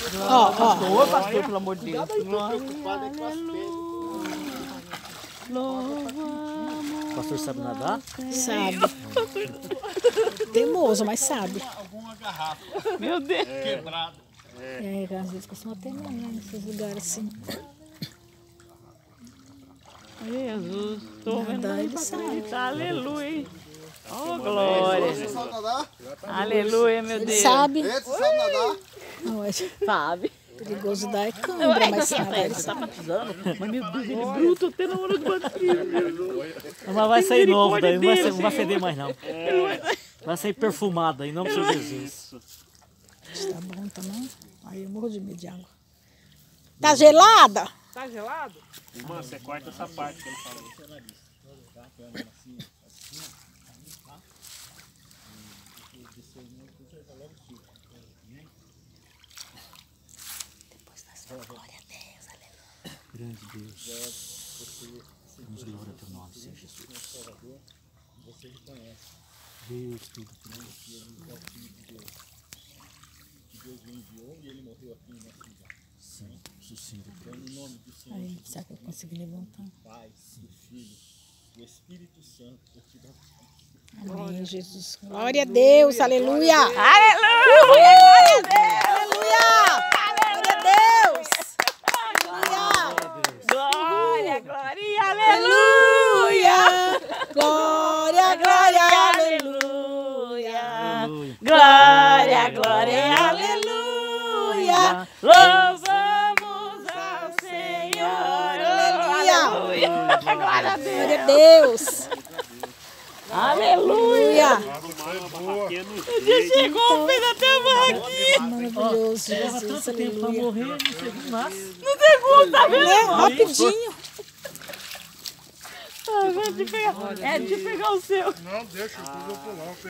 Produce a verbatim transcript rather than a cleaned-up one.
Ó, ó. Boa, pastor, pelo amor de Deus. O pastor sabe nadar? Sabe. Teimoso, mas sabe. Alguma garrafa Meu Deus. quebrada. É, às vezes costuma ter mesmo, né, nesses lugares assim. Jesus, tô vendo Nadar, aí ele pra sabe. acreditar. Aleluia. Oh, glória. Você sabe nadar? Aleluia, meu Ele Deus. sabe. Ed, você sabe nadar? Não, é Sabe. perigoso dar é cãibra, mas se nadar ele Tá sabe. batizando? Mas meu Deus, ele é bruto até na hora do batismo. Mas vai sair novo daí, não vai, ser, Deus, não vai Senhor. feder mais não. Vai sair perfumado, em nome do Senhor Jesus. Tá bom também? Aí eu morro de medo de água. Tá gelada? Tá gelado? Irmã, você corta essa parte que ele falou. Grande Deus. Damos glória ao teu nome, Senhor Jesus. Deus, tudo por nós. Sim, isso sim, Deus. Aí, será que eu consegui levantar? Amém, Jesus. Glória a Deus, aleluia. Aleluia! Glória a Deus! Aleluia! Glória a Deus! Glória, glória, aleluia! Glória, glória, Aleluia! Aleluia. Glória, glória, aleluia! Louvamos ao Senhor! Aleluia! Glória a Deus! Glória a Deus! Aleluia! Aleluia! Já chegou, fez até a barraquinha! Maravilhoso, Leva Jesus, tanto tempo pra aleluia. morrer, no segundo nasce. No segundo, tá vendo? É, rapidinho. Tá vendo? De pegar- É de pegar o seu. Não, deixa, eu vou pular.